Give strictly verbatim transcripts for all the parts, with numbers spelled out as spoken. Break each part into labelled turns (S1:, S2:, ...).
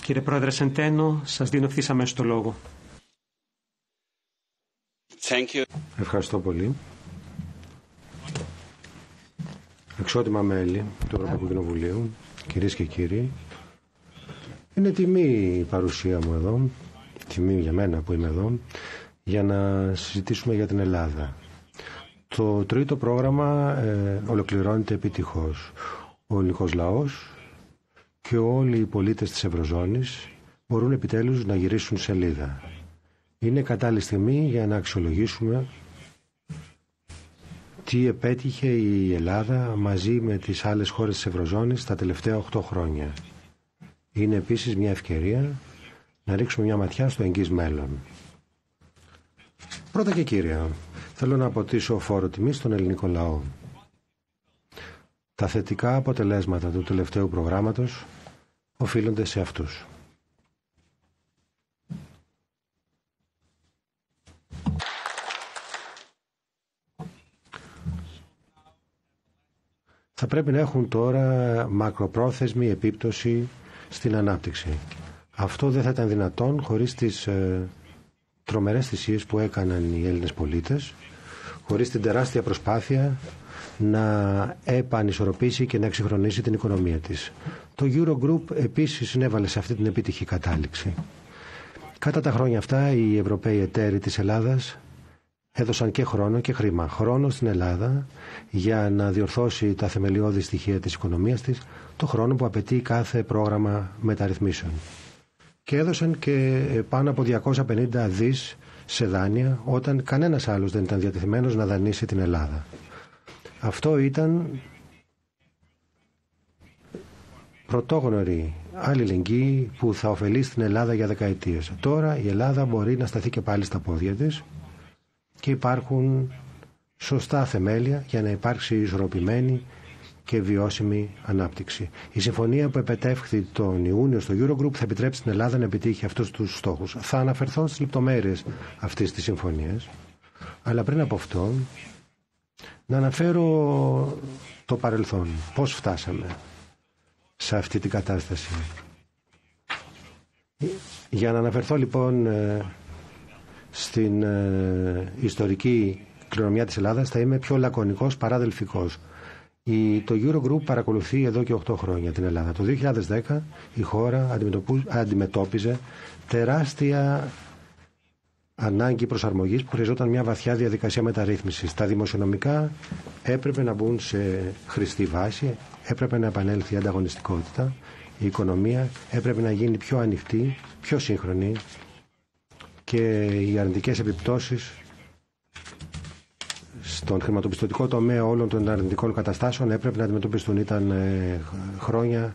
S1: Κύριε Πρόεδρε Σεντένο, σας δίνω ευθύς αμέσως το λόγο.
S2: Thank you.
S3: Ευχαριστώ πολύ. Αξιότιμα μέλη του Ευρωπαϊκού Κοινοβουλίου, κυρίες και κύριοι, είναι τιμή η παρουσία μου εδώ, τιμή για μένα που είμαι εδώ, για να συζητήσουμε για την Ελλάδα. Το τρίτο πρόγραμμα ε, ολοκληρώνεται επιτυχώς. Ο ελληνικός λαός και όλοι οι πολίτες της Ευρωζώνης μπορούν επιτέλους να γυρίσουν σελίδα. Είναι κατάλληλη στιγμή για να αξιολογήσουμε τι επέτυχε η Ελλάδα μαζί με τις άλλες χώρες της Ευρωζώνης τα τελευταία οκτώ χρόνια. Είναι επίσης μια ευκαιρία να ρίξουμε μια ματιά στο εγγύς μέλλον. Πρώτα και κύρια, θέλω να αποτίσω φόρο τιμή στον ελληνικό λαό. Τα θετικά αποτελέσματα του τελευταίου προγράμματος οφείλονται σε αυτούς. Θα πρέπει να έχουν τώρα μακροπρόθεσμη επίπτωση στην ανάπτυξη. Αυτό δεν θα ήταν δυνατόν χωρίς τις ε, τρομερές θυσίες που έκαναν οι Έλληνες πολίτες, χωρίς την τεράστια προσπάθεια να επανισορροπήσει και να εξυγχρονίσει την οικονομία της. Το Eurogroup επίσης συνέβαλε σε αυτή την επιτυχή κατάληξη. Κατά τα χρόνια αυτά οι Ευρωπαίοι εταίροι της Ελλάδας έδωσαν και χρόνο και χρήμα. Χρόνο στην Ελλάδα για να διορθώσει τα θεμελιώδη στοιχεία της οικονομίας της, το χρόνο που απαιτεί κάθε πρόγραμμα μεταρρυθμίσεων. Και έδωσαν και πάνω από διακόσια πενήντα δις σε δάνεια όταν κανένας άλλος δεν ήταν διατεθειμένος να δανείσει την Ελλάδα. Αυτό ήταν πρωτόγνωρη αλληλεγγύη που θα ωφελεί στην Ελλάδα για δεκαετίες. Τώρα η Ελλάδα μπορεί να σταθεί και πάλι στα πόδια της και υπάρχουν σωστά θεμέλια για να υπάρξει ισορροπημένη και βιώσιμη ανάπτυξη. Η συμφωνία που επετεύχθη τον Ιούνιο στο Eurogroup θα επιτρέψει στην Ελλάδα να επιτύχει αυτούς τους στόχους. Θα αναφερθώ στις λεπτομέρειες αυτής της συμφωνίας, αλλά πριν από αυτό να αναφέρω το παρελθόν. Πώς φτάσαμε σε αυτή την κατάσταση. Για να αναφερθώ λοιπόν στην ιστορική κληρονομιά της Ελλάδας θα είμαι πιο λακωνικός παρά δελφικός. Το Eurogroup παρακολουθεί εδώ και οκτώ χρόνια την Ελλάδα. Το δύο χιλιάδες δέκα η χώρα αντιμετώπιζε τεράστια ανάγκη προσαρμογής που χρειαζόταν μια βαθιά διαδικασία μεταρρύθμισης. Τα δημοσιονομικά έπρεπε να μπουν σε χρηστή βάση, έπρεπε να επανέλθει η ανταγωνιστικότητα, η οικονομία έπρεπε να γίνει πιο ανοιχτή, πιο σύγχρονη και οι αρνητικές επιπτώσεις στον χρηματοπιστωτικό τομέα όλων των αρνητικών καταστάσεων έπρεπε να αντιμετωπιστούν. Ήταν χρόνια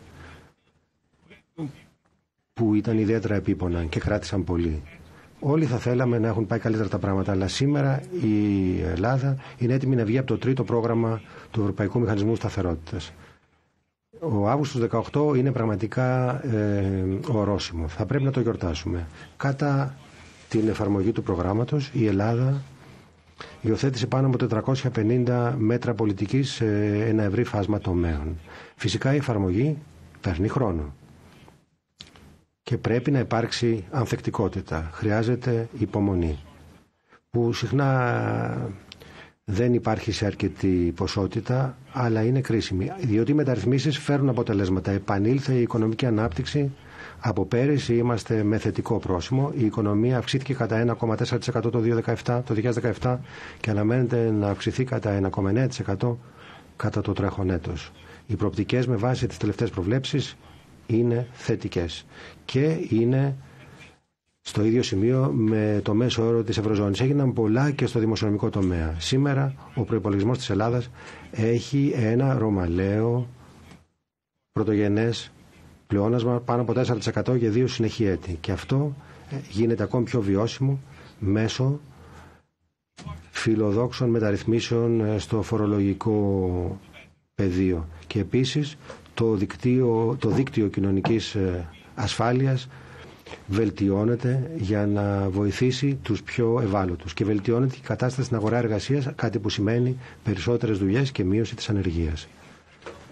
S3: που ήταν ιδιαίτερα επίπονα και κράτησαν πολύ. Όλοι θα θέλαμε να έχουν πάει καλύτερα τα πράγματα, αλλά σήμερα η Ελλάδα είναι έτοιμη να βγει από το τρίτο πρόγραμμα του Ευρωπαϊκού Μηχανισμού Σταθερότητας. Ο Αύγουστος δεκαοκτώ είναι πραγματικά ε, ορόσημο. Θα πρέπει να το γιορτάσουμε. Κατά την εφαρμογή του προγράμματος η Ελλάδα υιοθέτησε πάνω από τετρακόσια πενήντα μέτρα πολιτικής σε ένα ευρύ φάσμα τομέων. Φυσικά η εφαρμογή παίρνει χρόνο και πρέπει να υπάρξει ανθεκτικότητα. Χρειάζεται υπομονή που συχνά δεν υπάρχει σε αρκετή ποσότητα, αλλά είναι κρίσιμη, διότι οι μεταρρυθμίσεις φέρουν αποτελέσματα. Επανήλθε η οικονομική ανάπτυξη. Από πέρυσι είμαστε με θετικό πρόσημο. Η οικονομία αυξήθηκε κατά ένα κόμμα τέσσερα τοις εκατό το δύο χιλιάδες δεκαεπτά και αναμένεται να αυξηθεί κατά ένα κόμμα εννέα τοις εκατό κατά το τρέχον έτος. Οι προοπτικές με βάση τις τελευταίες προβλέψεις είναι θετικές και είναι στο ίδιο σημείο με το μέσο όρο της Ευρωζώνης. Έγιναν πολλά και στο δημοσιονομικό τομέα. Σήμερα ο προϋπολογισμός της Ελλάδας έχει ένα ρωμαλαίο πρωτογενές πλεόνασμα πάνω από τέσσερα τοις εκατό για δύο συνεχή έτη. Και αυτό γίνεται ακόμη πιο βιώσιμο μέσω φιλοδόξων μεταρρυθμίσεων στο φορολογικό πεδίο. Και επίσης το, δικτύο, το δίκτυο κοινωνικής ασφάλειας βελτιώνεται για να βοηθήσει τους πιο ευάλωτους και βελτιώνεται η κατάσταση στην αγορά εργασίας, κάτι που σημαίνει περισσότερες δουλειές και μείωση της ανεργίας.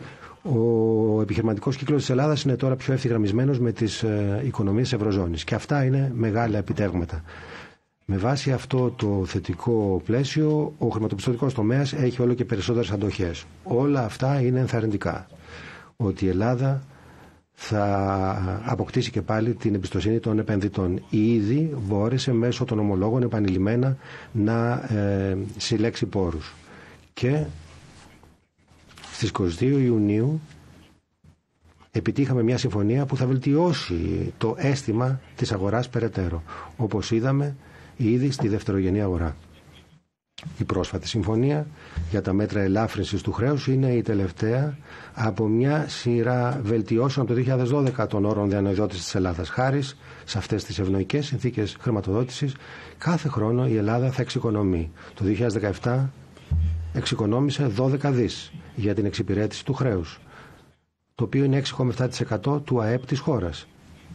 S3: Ο επιχειρηματικός κύκλος της Ελλάδας είναι τώρα πιο ευθυγραμμισμένος με τις ε, οικονομίες της Ευρωζώνης και αυτά είναι μεγάλα επιτεύγματα. Με βάση αυτό το θετικό πλαίσιο, ο χρηματοπιστωτικός τομέας έχει όλο και περισσότερες αντοχές. Όλα αυτά είναι ενθαρρυντικά. Ότι η Ελλάδα θα αποκτήσει και πάλι την εμπιστοσύνη των επενδυτών. Ήδη μπόρεσε μέσω των ομολόγων επανειλημμένα να ε, συλλέξει πόρους. Και στις είκοσι δύο Ιουνίου επιτύχαμε μια συμφωνία που θα βελτιώσει το αίσθημα της αγοράς περαιτέρω, όπως είδαμε ήδη στη δευτερογενή αγορά. Η πρόσφατη συμφωνία για τα μέτρα ελάφρυνσης του χρέους είναι η τελευταία από μια σειρά βελτιώσεων από το δύο χιλιάδες δώδεκα των όρων διανοηδότησης της Ελλάδας. Χάρη σε αυτές τις ευνοϊκές συνθήκες χρηματοδότησης, κάθε χρόνο η Ελλάδα θα εξοικονομεί. Το δύο χιλιάδες δεκαεπτά εξοικονόμησε δώδεκα δις για την εξυπηρέτηση του χρέους, το οποίο είναι έξι κόμμα επτά τοις εκατό του ΑΕΠ της χώρας.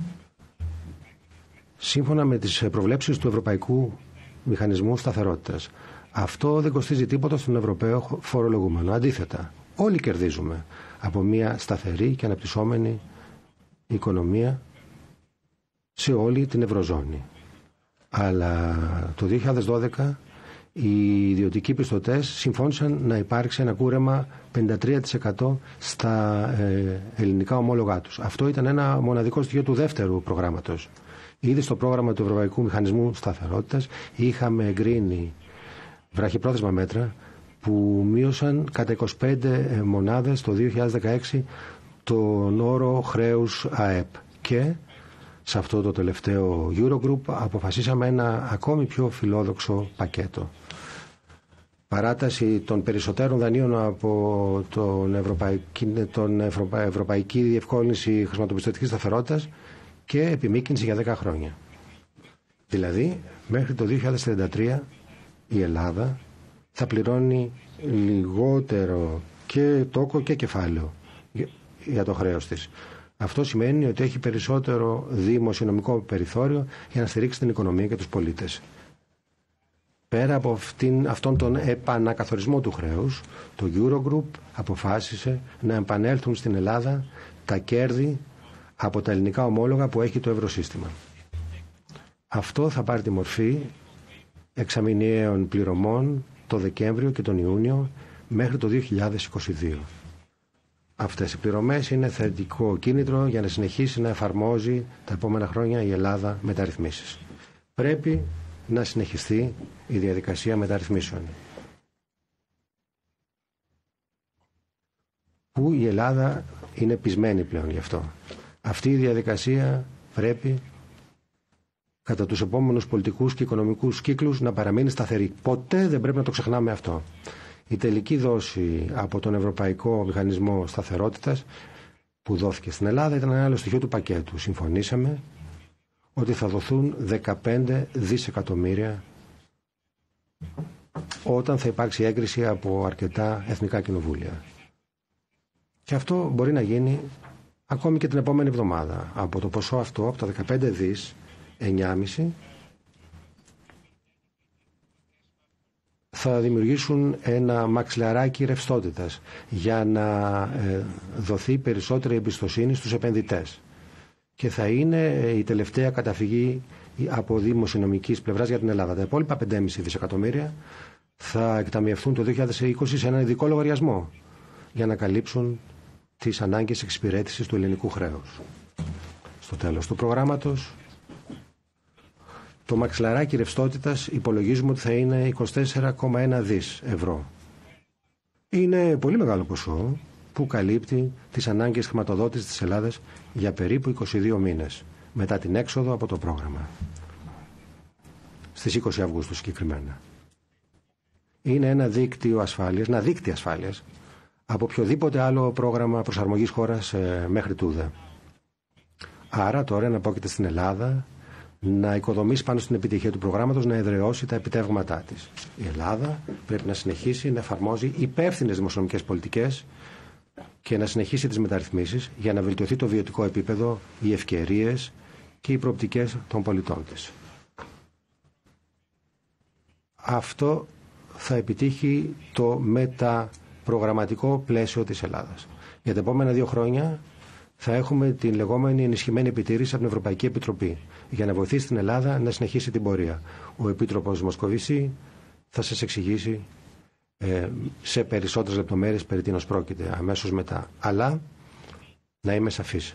S3: Σύμφωνα με τις προβλέψεις του Ευρωπαϊκού Μηχανισμού Σταθερότητας. Αυτό δεν κοστίζει τίποτα στον Ευρωπαίο φορολογούμενο. Αντίθετα, όλοι κερδίζουμε από μια σταθερή και αναπτυσσόμενη οικονομία σε όλη την Ευρωζώνη. Αλλά το δύο χιλιάδες δώδεκα οι ιδιωτικοί πιστωτές συμφώνησαν να υπάρξει ένα κούρεμα πενήντα τρία τοις εκατό στα ε, ελληνικά ομόλογά τους. Αυτό ήταν ένα μοναδικό στοιχείο του δεύτερου προγράμματος. Ήδη στο πρόγραμμα του Ευρωπαϊκού Μηχανισμού Σταθερότητας είχαμε εγκρίνει βραχυπρόθεσμα μέτρα που μείωσαν κατά είκοσι πέντε μονάδες το δύο χιλιάδες δεκαέξι τον όρο χρέους ΑΕΠ. Και σε αυτό το τελευταίο Eurogroup αποφασίσαμε ένα ακόμη πιο φιλόδοξο πακέτο. Παράταση των περισσότερων δανείων από τον Ευρωπαϊκή, τον Ευρωπα, Ευρωπαϊκή Διευκόλυνση Χρηματοπιστωτικής Σταθερότητας και επιμήκυνση για δέκα χρόνια. Δηλαδή, μέχρι το δύο χιλιάδες τριάντα τρία η Ελλάδα θα πληρώνει λιγότερο και τόκο και κεφάλαιο για το χρέος της. Αυτό σημαίνει ότι έχει περισσότερο δημοσιονομικό περιθώριο για να στηρίξει την οικονομία και τους πολίτες. Πέρα από αυτήν, αυτόν τον επανακαθορισμό του χρέους, το Eurogroup αποφάσισε να επανέλθουν στην Ελλάδα τα κέρδη από τα ελληνικά ομόλογα που έχει το ευρωσύστημα. Αυτό θα πάρει τη μορφή εξαμηνιαίων πληρωμών το Δεκέμβριο και τον Ιούνιο μέχρι το δύο χιλιάδες είκοσι δύο. Αυτές οι πληρωμές είναι θετικό κίνητρο για να συνεχίσει να εφαρμόζει τα επόμενα χρόνια η Ελλάδα μεταρρυθμίσεις. Πρέπει να συνεχιστεί η διαδικασία μεταρρυθμίσεων, που η Ελλάδα είναι πεισμένη πλέον γι' αυτό. Αυτή η διαδικασία πρέπει κατά τους επόμενους πολιτικούς και οικονομικούς κύκλους να παραμείνει σταθερή. Ποτέ δεν πρέπει να το ξεχνάμε αυτό. Η τελική δόση από τον Ευρωπαϊκό Μηχανισμό Σταθερότητας που δόθηκε στην Ελλάδα ήταν ένα άλλο στοιχείο του πακέτου. Συμφωνήσαμε ότι θα δοθούν δεκαπέντε δισεκατομμύρια όταν θα υπάρξει έγκριση από αρκετά εθνικά κοινοβούλια. Και αυτό μπορεί να γίνει ακόμη και την επόμενη εβδομάδα. Από το ποσό αυτό, από τα δεκαπέντε δις, εννιά κόμμα πέντε θα δημιουργήσουν ένα μαξιλαράκι ρευστότητας για να ε, δοθεί περισσότερη εμπιστοσύνη στους επενδυτές. Και θα είναι η τελευταία καταφυγή από δημοσιονομικής πλευράς για την Ελλάδα. Τα υπόλοιπα πέντε κόμμα πέντε δισεκατομμύρια θα εκταμιευθούν το δύο χιλιάδες είκοσι σε έναν ειδικό λογαριασμό για να καλύψουν τις ανάγκες εξυπηρέτησης του ελληνικού χρέους. Στο τέλος του προγράμματος, το μαξιλαράκι ρευστότητας υπολογίζουμε ότι θα είναι είκοσι τέσσερα κόμμα ένα δις ευρώ. Είναι πολύ μεγάλο ποσό που καλύπτει τις ανάγκες χρηματοδότησης της Ελλάδας για περίπου είκοσι δύο μήνες μετά την έξοδο από το πρόγραμμα. Στις είκοσι Αυγούστου συγκεκριμένα. Είναι ένα δίκτυο ασφάλειας, ένα δίκτυο ασφάλειας από οποιοδήποτε άλλο πρόγραμμα προσαρμογής χώρας ε, μέχρι τούδε. Άρα τώρα αναπόκειται στην Ελλάδα να οικοδομήσει πάνω στην επιτυχία του προγράμματος, να εδραιώσει τα επιτεύγματά της. Η Ελλάδα πρέπει να συνεχίσει να εφαρμόζει υπεύθυνες δημοσιονομικές πολιτικές και να συνεχίσει τις μεταρρυθμίσεις για να βελτιωθεί το βιωτικό επίπεδο, οι ευκαιρίες και οι προοπτικές των πολιτών της. Αυτό θα επιτύχει το μεταπρογραμματικό πλαίσιο της Ελλάδας. Για τα επόμενα δύο χρόνια θα έχουμε την λεγόμενη ενισχυμένη επιτήρηση από την Ευρωπαϊκή Επιτροπή για να βοηθήσει την Ελλάδα να συνεχίσει την πορεία. Ο Επίτροπος Μοσκοβισή θα σας εξηγήσει ε, σε περισσότερες λεπτομέρειες περί τίνος πρόκειται αμέσως μετά. Αλλά να είμαι σαφής.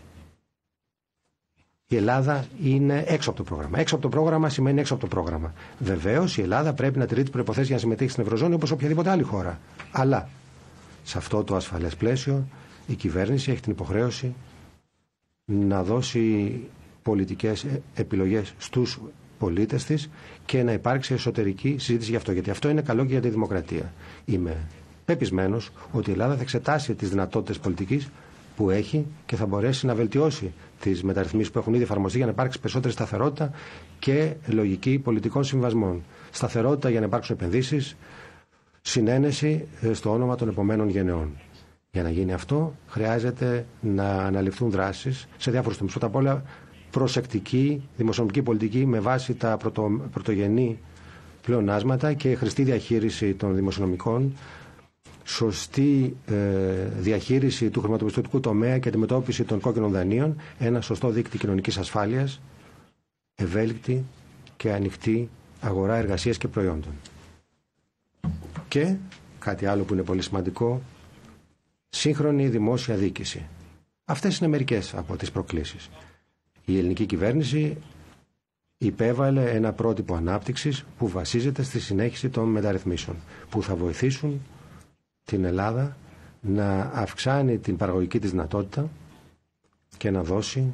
S3: Η Ελλάδα είναι έξω από το πρόγραμμα. Έξω από το πρόγραμμα σημαίνει έξω από το πρόγραμμα. Βεβαίως η Ελλάδα πρέπει να τηρεί τις προϋποθέσεις για να συμμετέχει στην Ευρωζώνη όπως οποιαδήποτε άλλη χώρα. Αλλά σε αυτό το ασφαλές πλαίσιο η κυβέρνηση έχει την υποχρέωση να δώσει πολιτικές επιλογές στους πολίτες της και να υπάρξει εσωτερική συζήτηση γι' αυτό. Γιατί αυτό είναι καλό και για τη δημοκρατία. Είμαι πεπισμένος ότι η Ελλάδα θα εξετάσει τις δυνατότητες πολιτικής που έχει και θα μπορέσει να βελτιώσει τις μεταρρυθμίσεις που έχουν ήδη εφαρμοστεί για να υπάρξει περισσότερη σταθερότητα και λογική πολιτικών συμβασμών. Σταθερότητα για να υπάρξουν επενδύσεις, συνένεση στο όνομα των επομένων γενεών. Για να γίνει αυτό χρειάζεται να αναλυφθούν δράσεις σε διάφορους τομείς. Πρώτα απ' όλα προσεκτική δημοσιονομική πολιτική με βάση τα πρωτο, πρωτογενή πλεονάσματα και χρηστή διαχείριση των δημοσιονομικών, σωστή ε, διαχείριση του χρηματοπιστωτικού τομέα και αντιμετώπιση των κόκκινων δανείων, ένα σωστό δίκτυο κοινωνικής ασφάλειας, ευέλικτη και ανοιχτή αγορά εργασίας και προϊόντων. Και κάτι άλλο που είναι πολύ σημαντικό, σύγχρονη δημόσια διοίκηση. Αυτές είναι μερικές από τις προκλήσεις. Η ελληνική κυβέρνηση υπέβαλε ένα πρότυπο ανάπτυξης που βασίζεται στη συνέχιση των μεταρρυθμίσεων, που θα βοηθήσουν την Ελλάδα να αυξάνει την παραγωγική της δυνατότητα και να δώσει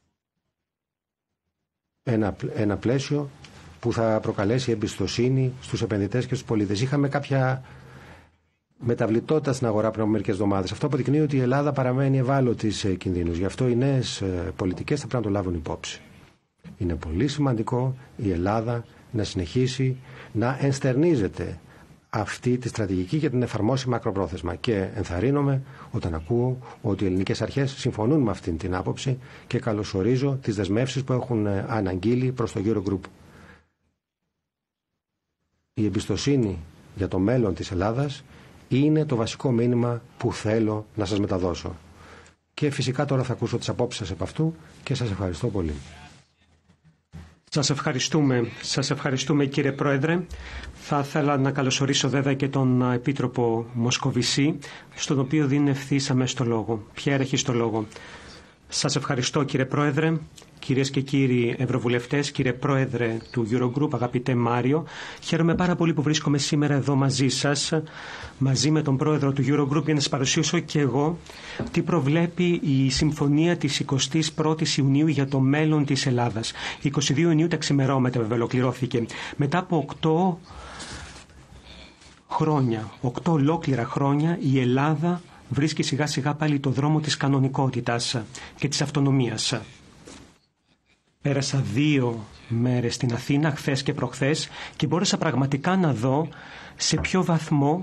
S3: ένα, ένα πλαίσιο που θα προκαλέσει εμπιστοσύνη στους επενδυτές και στους πολίτες. Είχαμε κάποια μεταβλητότητα στην αγορά πριν από μερικές εβδομάδες. Αυτό αποδεικνύει ότι η Ελλάδα παραμένει ευάλωτη σε κινδύνους. Γι' αυτό οι νέες πολιτικές θα πρέπει να το λάβουν υπόψη. Είναι πολύ σημαντικό η Ελλάδα να συνεχίσει να ενστερνίζεται αυτή τη στρατηγική και την εφαρμόσει μακροπρόθεσμα. Και ενθαρρύνομαι όταν ακούω ότι οι ελληνικές αρχές συμφωνούν με αυτή την άποψη και καλωσορίζω τις δεσμεύσεις που έχουν αναγγείλει προς το Eurogroup. Η εμπιστοσύνη για το μέλλον της Ελλάδας είναι το βασικό μήνυμα που θέλω να σας μεταδώσω. Και φυσικά τώρα θα ακούσω τις απόψεις σας επ' αυτού και σας ευχαριστώ πολύ.
S1: Σας ευχαριστούμε. Σας ευχαριστούμε κύριε Πρόεδρε. Θα ήθελα να καλωσορίσω βέβαια και τον Επίτροπο Μοσκοβισή, στον οποίο δίνει ευθύς αμέσως το λόγο. Πιέρ, έχεις το λόγο. Σας ευχαριστώ κύριε Πρόεδρε, κυρίες και κύριοι Ευρωβουλευτές, κύριε Πρόεδρε του Eurogroup, αγαπητέ Μάριο. Χαίρομαι πάρα πολύ που βρίσκομαι σήμερα εδώ μαζί σας, μαζί με τον Πρόεδρο του Eurogroup, για να σας παρουσιάσω και εγώ τι προβλέπει η Συμφωνία της εικοστής πρώτης Ιουνίου για το μέλλον της Ελλάδας. εικοστή δεύτερη Ιουνίου τα ξημερώματα βέβαια ολοκληρώθηκε. Μετά από οκτώ χρόνια, οκτώ ολόκληρα χρόνια, η Ελλάδα βρίσκει σιγά σιγά πάλι το δρόμο της κανονικότητας και της αυτονομίας. Πέρασα δύο μέρες στην Αθήνα, χθες και προχθές, και μπόρεσα πραγματικά να δω σε ποιο βαθμό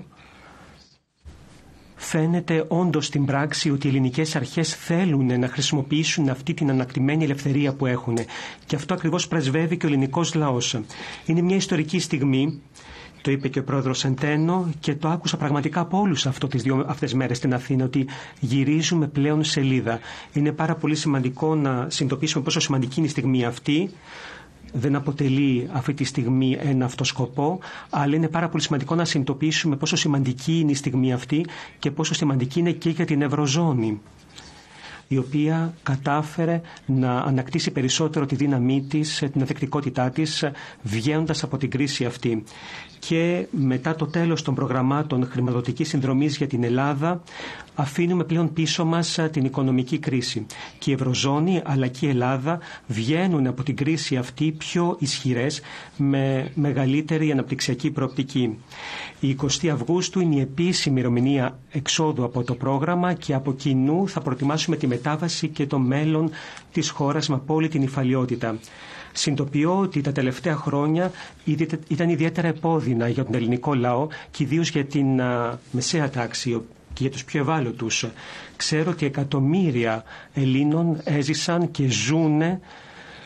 S1: φαίνεται όντως στην πράξη ότι οι ελληνικές αρχές θέλουν να χρησιμοποιήσουν αυτή την ανακτημένη ελευθερία που έχουν. Και αυτό ακριβώς πρεσβεύει και ο ελληνικός λαός. Είναι μια ιστορική στιγμή. Το είπε και ο πρόεδρος Σεντένο και το άκουσα πραγματικά από όλους αυτό τις δύο αυτές τις μέρες στην Αθήνα, ότι γυρίζουμε πλέον σελίδα. Είναι πάρα πολύ σημαντικό να συνειδητοποιήσουμε πόσο σημαντική είναι η στιγμή αυτή. Δεν αποτελεί αυτή τη στιγμή ένα αυτό σκοπό, αλλά είναι πάρα πολύ σημαντικό να συνειδητοποιήσουμε πόσο σημαντική είναι η στιγμή αυτή και πόσο σημαντική είναι και για την Ευρωζώνη, η οποία κατάφερε να ανακτήσει περισσότερο τη δύναμή της, την ανθεκτικότητά της, βγαίνοντας από την κρίση αυτή. Και μετά το τέλος των προγραμμάτων χρηματοδοτικής συνδρομής για την Ελλάδα, αφήνουμε πλέον πίσω μας την οικονομική κρίση. Και η Ευρωζώνη αλλά και η Ελλάδα βγαίνουν από την κρίση αυτή πιο ισχυρές, με μεγαλύτερη αναπτυξιακή προοπτική. Η εικοστή Αυγούστου είναι η επίσημη ημερομηνία εξόδου από το πρόγραμμα και από κοινού θα προετοιμάσουμε τη μετάβαση και το μέλλον της χώρας με απόλυτη νηφαλιότητα. Συνειδητοποιώ ότι τα τελευταία χρόνια ήταν ιδιαίτερα επώδυνα για τον ελληνικό λαό και ιδίως για την α, μεσαία τάξη και για τους πιο ευάλωτους. Ξέρω ότι εκατομμύρια Ελλήνων έζησαν και ζούνε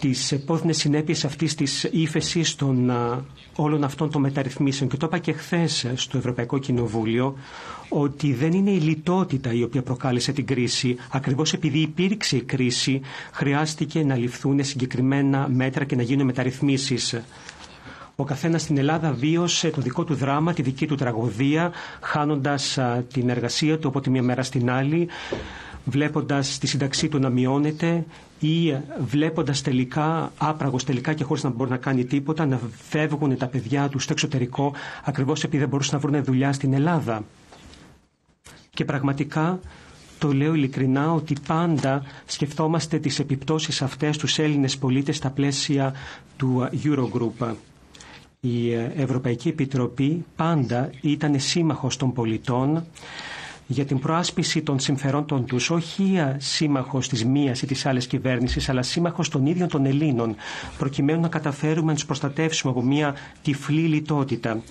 S1: τις επώδυνες συνέπειες αυτής της ύφεσης των όλων αυτών των μεταρρυθμίσεων. Και το είπα και χθες στο Ευρωπαϊκό Κοινοβούλιο ότι δεν είναι η λιτότητα η οποία προκάλεσε την κρίση. Ακριβώς επειδή υπήρξε η κρίση, χρειάστηκε να ληφθούν συγκεκριμένα μέτρα και να γίνουν μεταρρυθμίσεις. Ο καθένας στην Ελλάδα βίωσε το δικό του δράμα, τη δική του τραγωδία, χάνοντας την εργασία του από τη μία μέρα στην άλλη, βλέποντας τη σύνταξή του να μειώνεται ή βλέποντας τελικά, άπραγος τελικά και χωρίς να μπορεί να κάνει τίποτα, να φεύγουν τα παιδιά του στο εξωτερικό, ακριβώς επειδή δεν μπορούσαν να βρουν δουλειά στην Ελλάδα. Και πραγματικά το λέω ειλικρινά ότι πάντα σκεφτόμαστε τις επιπτώσεις αυτές τους Έλληνες πολίτες στα πλαίσια του Eurogroup. Η Ευρωπαϊκή Επιτροπή πάντα ήταν σύμμαχος των πολιτών για την προάσπιση των συμφερόντων τους, όχι σύμμαχος της μίας ή της άλλης κυβέρνησης, αλλά σύμμαχος των ίδιων των Ελλήνων, προκειμένου να καταφέρουμε να τους προστατεύσουμε από μια τυφλή λιτότητα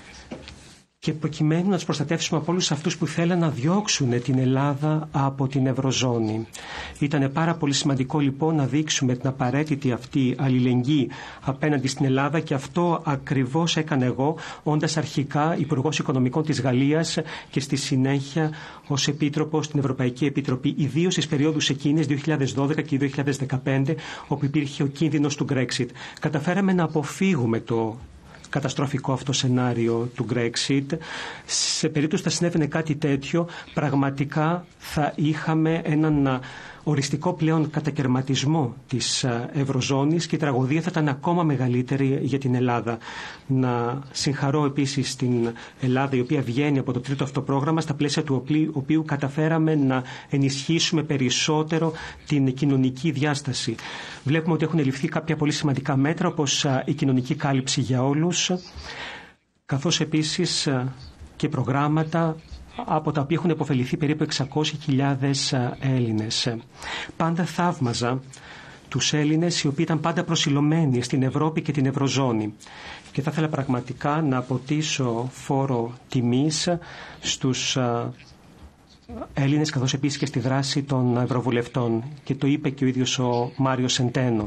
S1: και προκειμένου να τους προστατεύσουμε από όλους αυτούς που θέλαν να διώξουν την Ελλάδα από την Ευρωζώνη. Ήταν πάρα πολύ σημαντικό λοιπόν να δείξουμε την απαραίτητη αυτή αλληλεγγύη απέναντι στην Ελλάδα και αυτό ακριβώς έκανα εγώ, όντας αρχικά Υπουργός Οικονομικών της Γαλλίας και στη συνέχεια ως Επίτροπος στην Ευρωπαϊκή Επιτροπή, ιδίως στις περιόδους εκείνες δύο χιλιάδες δώδεκα και δύο χιλιάδες δεκαπέντε, όπου υπήρχε ο κίνδυνος του Brexit. Καταφέραμε να αποφύγουμε το καταστροφικό αυτό σενάριο του Brexit. Σε περίπτωση που θα συνέβαινε κάτι τέτοιο, πραγματικά θα είχαμε έναν οριστικό πλέον κατακερματισμό της Ευρωζώνης και η τραγωδία θα ήταν ακόμα μεγαλύτερη για την Ελλάδα. Να συγχαρώ επίσης την Ελλάδα, η οποία βγαίνει από το τρίτο αυτό πρόγραμμα, στα πλαίσια του οποίου καταφέραμε να ενισχύσουμε περισσότερο την κοινωνική διάσταση. Βλέπουμε ότι έχουν ληφθεί κάποια πολύ σημαντικά μέτρα, όπως η κοινωνική κάλυψη για όλους, καθώς επίσης και προγράμματα από τα οποία έχουν επωφεληθεί περίπου εξακόσιες χιλιάδες Έλληνες. Πάντα θαύμαζα τους Έλληνες οι οποίοι ήταν πάντα προσιλωμένοι στην Ευρώπη και την Ευρωζώνη. Και θα ήθελα πραγματικά να αποτίσω φόρο τιμής στους Έλληνες, καθώς επίσης και στη δράση των Ευρωβουλευτών. Και το είπε και ο ίδιος ο Μάριο Σεντένο.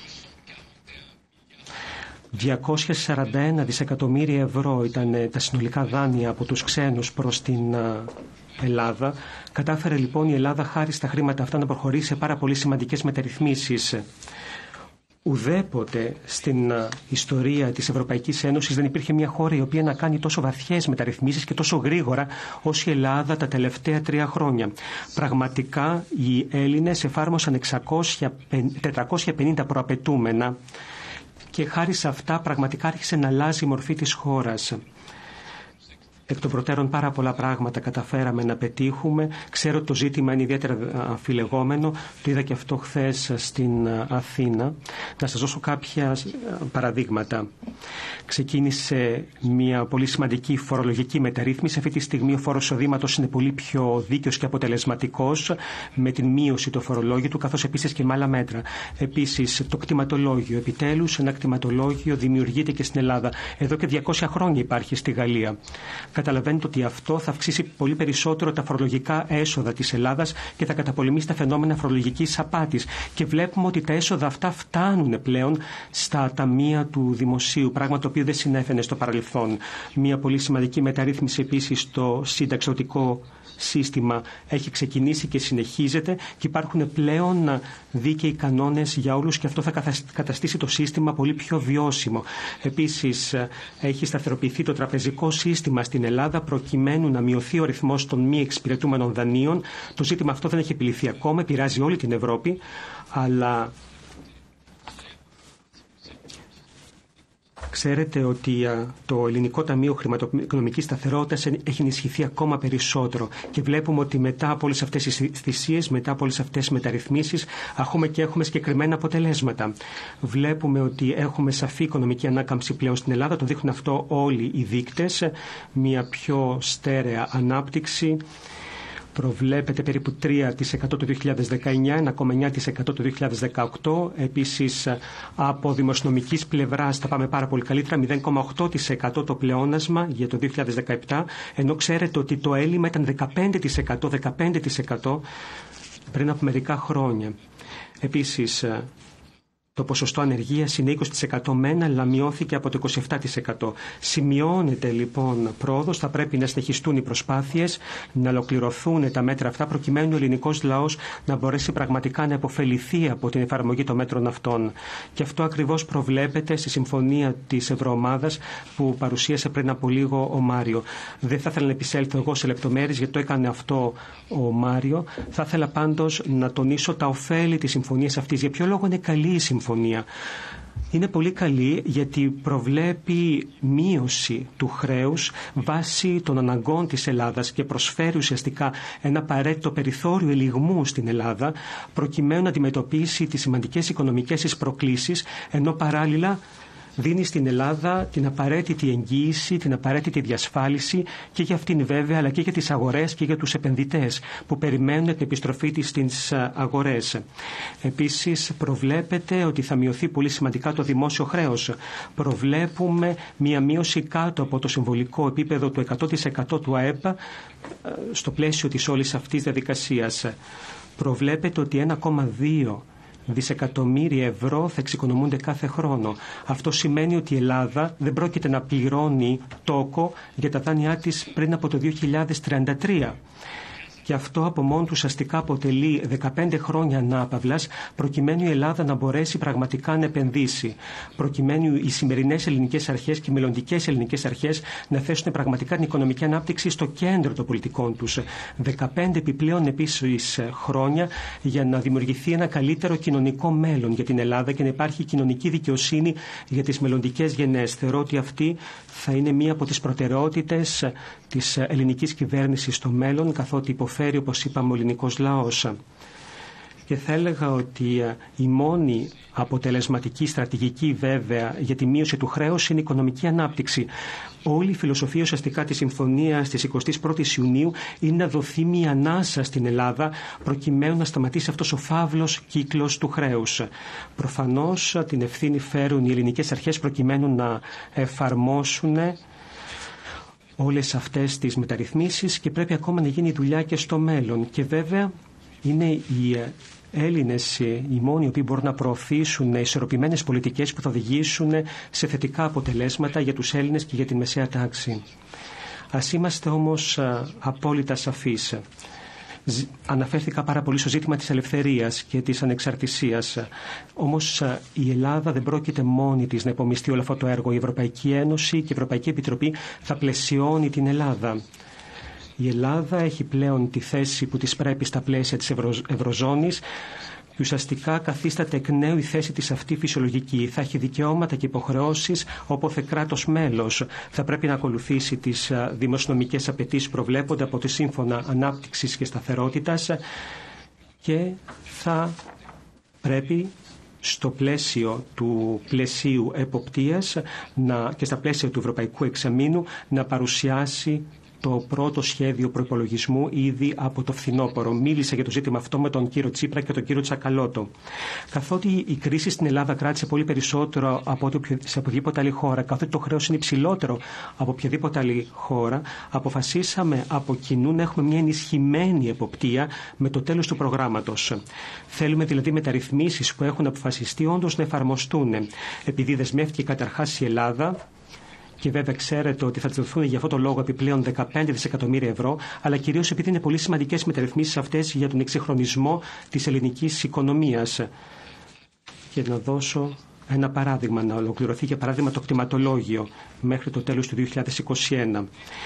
S1: διακόσια σαράντα ένα δισεκατομμύρια ευρώ ήταν τα συνολικά δάνεια από τους ξένους προς την Ελλάδα. Κατάφερε λοιπόν η Ελλάδα χάρη στα χρήματα αυτά να προχωρήσει σε πάρα πολύ σημαντικές μεταρρυθμίσεις. Ουδέποτε στην ιστορία της Ευρωπαϊκής Ένωσης δεν υπήρχε μια χώρα η οποία να κάνει τόσο βαθιές μεταρρυθμίσεις και τόσο γρήγορα ως η Ελλάδα τα τελευταία τρία χρόνια. Πραγματικά οι Έλληνες εφάρμοσαν τετρακόσια πενήντα προαπαιτούμενα και χάρη σε αυτά πραγματικά άρχισε να αλλάζει η μορφή της χώρας. Εκ των προτέρων πάρα πολλά πράγματα καταφέραμε να πετύχουμε. Ξέρω ότι το ζήτημα είναι ιδιαίτερα αμφιλεγόμενο. Το είδα και αυτό χθες στην Αθήνα. Να σας δώσω κάποια παραδείγματα. Ξεκίνησε μια πολύ σημαντική φορολογική μεταρρύθμιση. Αυτή τη στιγμή ο φόρος εισοδήματος είναι πολύ πιο δίκαιος και αποτελεσματικός με την μείωση του φορολόγιου του, καθώς επίσης και με άλλα μέτρα. Επίσης το κτηματολόγιο. Επιτέλους ένα κτηματολόγιο δημιουργείται και στην Ελλάδα. Εδώ και διακόσια χρόνια υπάρχει στη Γαλλία. Καταλαβαίνετε ότι αυτό θα αυξήσει πολύ περισσότερο τα φορολογικά έσοδα της Ελλάδας και θα καταπολεμήσει τα φαινόμενα φορολογικής απάτης. Και βλέπουμε ότι τα έσοδα αυτά φτάνουν πλέον στα ταμεία του δημοσίου, πράγμα το οποίο δεν συνέφαινε στο παρελθόν. Μια πολύ σημαντική μεταρρύθμιση επίσης στο συνταξιωτικό σύστημα έχει ξεκινήσει και συνεχίζεται και υπάρχουν πλέον δίκαιοι κανόνες για όλους και αυτό θα καταστήσει το σύστημα πολύ πιο βιώσιμο. Επίσης έχει σταθεροποιηθεί το τραπεζικό σύστημα στην Ελλάδα προκειμένου να μειωθεί ο ρυθμός των μη εξυπηρετούμενων δανείων. Το ζήτημα αυτό δεν έχει επιληθεί ακόμα, επηρεάζει όλη την Ευρώπη, αλλά ξέρετε ότι το Ελληνικό Ταμείο Χρηματοοικονομικής Σταθερότητας έχει ενισχυθεί ακόμα περισσότερο και βλέπουμε ότι μετά από όλες αυτές τις θυσίες, μετά από όλες αυτές τις μεταρρυθμίσεις, έχουμε και έχουμε συγκεκριμένα αποτελέσματα. Βλέπουμε ότι έχουμε σαφή οικονομική ανάκαμψη πλέον στην Ελλάδα, το δείχνουν αυτό όλοι οι δείκτες, μια πιο στέρεα ανάπτυξη. Προβλέπεται περίπου τρία τοις εκατό το δύο χιλιάδες δεκαεννιά, ένα κόμμα εννιά τοις εκατό το δύο χιλιάδες δεκαοκτώ. Επίσης, από δημοσιονομικής πλευράς θα πάμε πάρα πολύ καλύτερα, μηδέν κόμμα οκτώ τοις εκατό το πλεόνασμα για το δύο χιλιάδες δεκαεπτά, ενώ ξέρετε ότι το έλλειμμα ήταν δεκαπέντε τοις εκατό, δεκαπέντε τοις εκατό πριν από μερικά χρόνια. Επίσης, Το ποσοστό ανεργίας είναι είκοσι τοις εκατό μεν, αλλά μειώθηκε από το είκοσι επτά τοις εκατό. Σημειώνεται λοιπόν πρόοδος, θα πρέπει να συνεχιστούν οι προσπάθειες, να ολοκληρωθούν τα μέτρα αυτά, προκειμένου ο ελληνικός λαός να μπορέσει πραγματικά να επωφεληθεί από την εφαρμογή των μέτρων αυτών. Και αυτό ακριβώς προβλέπεται στη συμφωνία της Ευρωομάδας που παρουσίασε πριν από λίγο ο Μάριο. Δεν θα ήθελα να επισέλθω εγώ σε λεπτομέρειες, γιατί το έκανε αυτό ο Μάριο. Θα ήθελα πάντως να τονίσω τα ωφέλη της συμφωνίας αυτής. Για ποιο λόγο είναι καλή η συμφωνία? Είναι πολύ καλή γιατί προβλέπει μείωση του χρέους βάσει των αναγκών της Ελλάδας και προσφέρει ουσιαστικά ένα απαραίτητο περιθώριο ελιγμού στην Ελλάδα προκειμένου να αντιμετωπίσει τις σημαντικές οικονομικές της προκλήσεις, ενώ παράλληλα δίνει στην Ελλάδα την απαραίτητη εγγύηση, την απαραίτητη διασφάλιση και για αυτήν βέβαια, αλλά και για τις αγορές και για τους επενδυτές που περιμένουν την επιστροφή της στις αγορές. Επίσης προβλέπεται ότι θα μειωθεί πολύ σημαντικά το δημόσιο χρέος. Προβλέπουμε μια μείωση κάτω από το συμβολικό επίπεδο του εκατό τοις εκατό του ΑΕΠ στο πλαίσιο της όλης αυτής διαδικασίας. Προβλέπεται ότι ένα κόμμα δύο δισεκατομμύρια ευρώ θα εξοικονομούνται κάθε χρόνο. Αυτό σημαίνει ότι η Ελλάδα δεν πρόκειται να πληρώνει τόκο για τα δάνειά της πριν από το δύο χιλιάδες τριάντα τρία. Και αυτό από μόνο του ουσιαστικά αποτελεί δεκαπέντε χρόνια ανάπαυλας προκειμένου η Ελλάδα να μπορέσει πραγματικά να επενδύσει. Προκειμένου οι σημερινές ελληνικές αρχές και οι μελλοντικές ελληνικές αρχές να θέσουν πραγματικά την οικονομική ανάπτυξη στο κέντρο των πολιτικών τους. δεκαπέντε επιπλέον επίσης χρόνια για να δημιουργηθεί ένα καλύτερο κοινωνικό μέλλον για την Ελλάδα και να υπάρχει κοινωνική δικαιοσύνη για τις μελλοντικές γενναίες. Θεωρώ ότι αυτή θα είναι μία από τις προτεραιότητες της ελληνικής κυβέρνησης στο μέλλον, καθότι υποφέρει, όπως είπαμε, ο ελληνικός λαός. Και θα έλεγα ότι η μόνη αποτελεσματική στρατηγική βέβαια για τη μείωση του χρέους είναι η οικονομική ανάπτυξη. Όλη η φιλοσοφία ουσιαστικά της συμφωνίας της εικοστής πρώτης Ιουνίου είναι να δοθεί μια ανάσα στην Ελλάδα προκειμένου να σταματήσει αυτός ο φαύλος κύκλος του χρέους. Προφανώς την ευθύνη φέρουν οι ελληνικές αρχές προκειμένου να εφαρμόσουν όλες αυτές τις μεταρρυθμίσεις και πρέπει ακόμα να γίνει δουλειά και στο μέλλον. Και βέβαια είναι οι Έλληνες οι μόνοι οι οποίοι μπορούν να προωθήσουν ισορροπημένες πολιτικές που θα οδηγήσουν σε θετικά αποτελέσματα για τους Έλληνες και για την μεσαία τάξη. Ας είμαστε όμως απόλυτα σαφείς. Αναφέρθηκα πάρα πολύ στο ζήτημα της ελευθερίας και της ανεξαρτησίας. Όμως η Ελλάδα δεν πρόκειται μόνη της να υπομειστεί όλο αυτό το έργο. Η Ευρωπαϊκή Ένωση και η Ευρωπαϊκή Επιτροπή θα πλαισιώνει την Ελλάδα. Η Ελλάδα έχει πλέον τη θέση που της πρέπει στα πλαίσια της Ευρω... Ευρωζώνης και ουσιαστικά καθίσταται εκ νέου η θέση της αυτή φυσιολογική. Θα έχει δικαιώματα και υποχρεώσεις όποτε κράτος μέλος θα πρέπει να ακολουθήσει τις δημοσιονομικές απαιτήσεις που προβλέπονται από τη Σύμφωνα Ανάπτυξης και Σταθερότητας και θα πρέπει στο πλαίσιο του πλαισίου εποπτείας να, και στα πλαίσια του Ευρωπαϊκού Εξαμήνου να παρουσιάσει το πρώτο σχέδιο προϋπολογισμού ήδη από το φθινόπωρο. Μίλησα για το ζήτημα αυτό με τον κύριο Τσίπρα και τον κύριο Τσακαλώτο. Καθότι η κρίση στην Ελλάδα κράτησε πολύ περισσότερο από ό,τι σε οποιαδήποτε άλλη χώρα, καθότι το χρέος είναι υψηλότερο από οποιαδήποτε άλλη χώρα, αποφασίσαμε από κοινού να έχουμε μια ενισχυμένη εποπτεία με το τέλος του προγράμματος. Θέλουμε δηλαδή μεταρρυθμίσεις που έχουν αποφασιστεί όντως να εφαρμοστούν. Επειδή δεσμεύτηκε καταρχάς η Ελλάδα, και βέβαια ξέρετε ότι θα δοθούν για αυτό το λόγο επιπλέον δεκαπέντε δισεκατομμύρια ευρώ, αλλά κυρίως επειδή είναι πολύ σημαντικές μεταρρυθμίσεις αυτές για τον εξυγχρονισμό της ελληνικής οικονομίας. Και να δώσω ένα παράδειγμα, να ολοκληρωθεί για παράδειγμα το κτηματολόγιο μέχρι το τέλος του δύο χιλιάδες είκοσι ένα.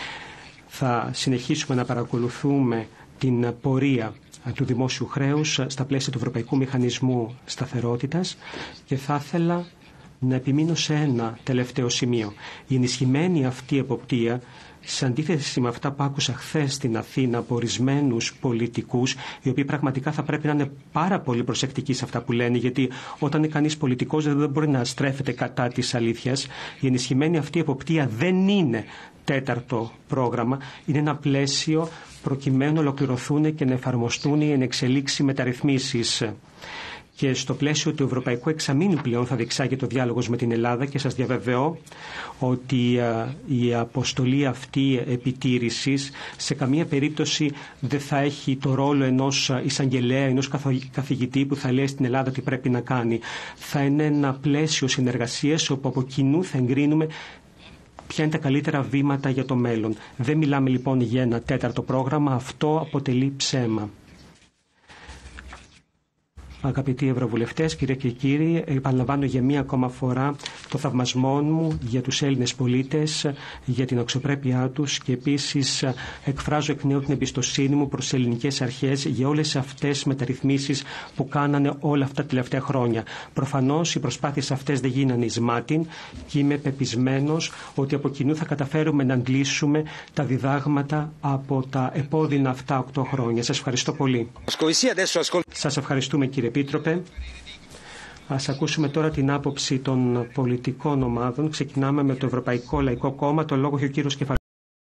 S1: Θα συνεχίσουμε να παρακολουθούμε την πορεία του δημόσιου χρέους στα πλαίσια του Ευρωπαϊκού Μηχανισμού Σταθερότητας και θα ήθελα να επιμείνω σε ένα τελευταίο σημείο. Η ενισχυμένη αυτή εποπτεία, σε αντίθεση με αυτά που άκουσα χθες στην Αθήνα από ορισμένους πολιτικούς, οι οποίοι πραγματικά θα πρέπει να είναι πάρα πολύ προσεκτικοί σε αυτά που λένε, γιατί όταν είναι κανείς πολιτικός δεν μπορεί να στρέφεται κατά της αλήθειας. Η ενισχυμένη αυτή εποπτεία δεν είναι τέταρτο πρόγραμμα, είναι ένα πλαίσιο προκειμένου να ολοκληρωθούν και να εφαρμοστούν οι ενεξελίξει μεταρρυθμίσεις. και στο πλαίσιο του Ευρωπαϊκού Εξαμήνου πλέον θα διεξάγεται ο διάλογος με την Ελλάδα και σας διαβεβαιώ ότι η αποστολή αυτή επιτήρησης σε καμία περίπτωση δεν θα έχει το ρόλο ενός εισαγγελέα, ενός καθηγητή που θα λέει στην Ελλάδα τι πρέπει να κάνει. Θα είναι ένα πλαίσιο συνεργασίας όπου από κοινού θα εγκρίνουμε ποια είναι τα καλύτερα βήματα για το μέλλον. Δεν μιλάμε λοιπόν για ένα τέταρτο πρόγραμμα, αυτό αποτελεί ψέμα. Αγαπητοί Ευρωβουλευτές, κυρίες και κύριοι, επαναλαμβάνω για μία ακόμα φορά το θαυμασμό μου για τους Έλληνες πολίτες, για την αξιοπρέπειά τους και επίσης εκφράζω εκ νέου την εμπιστοσύνη μου προς τις ελληνικές αρχές για όλες αυτές τις μεταρρυθμίσεις που κάνανε όλα αυτά τα τελευταία χρόνια. Προφανώς οι προσπάθειες αυτές δεν γίνανε εις μάτιν και είμαι πεπισμένος ότι από κοινού θα καταφέρουμε να αντλήσουμε τα διδάγματα από τα επώδυνα αυτά οκτώ χρόνια. Σας ευχαριστώ πολύ. Σας ευχαριστούμε, κύριε Επίτροπε. Ας ακούσουμε τώρα την άποψη των πολιτικών ομάδων. Ξεκινάμε με το Ευρωπαϊκό Λαϊκό Κόμμα. Το λόγο έχει ο κύριος Κεφαλής.